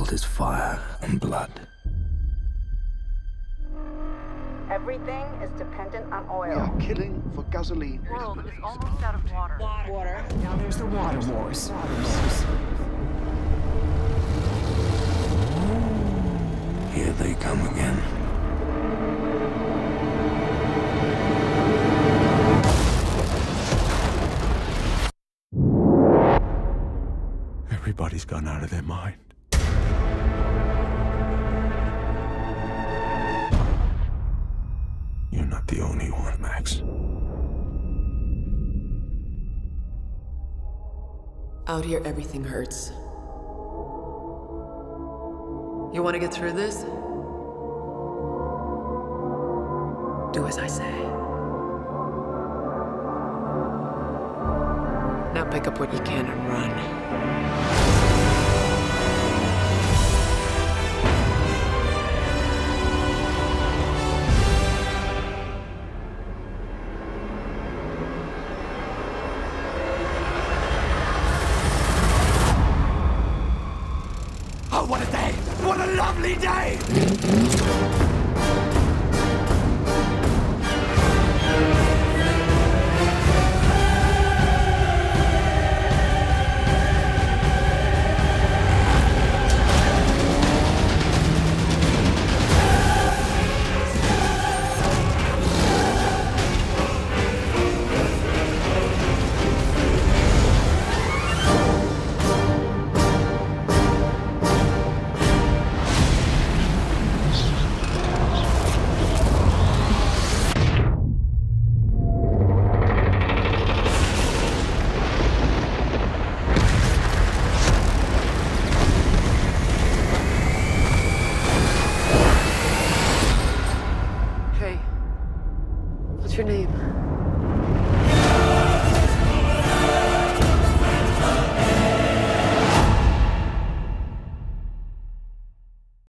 world is fire and blood. Everything is dependent on oil. We are killing for gasoline. The world is almost out of water. Water. Now there's the water wars. Here they come again. Everybody's gone out of their mind. You're not the only one, Max. Out here, everything hurts. You want to get through this? Do as I say. Now pick up what you can and run. Oh, what a day! What a lovely day! Hey, what's your name?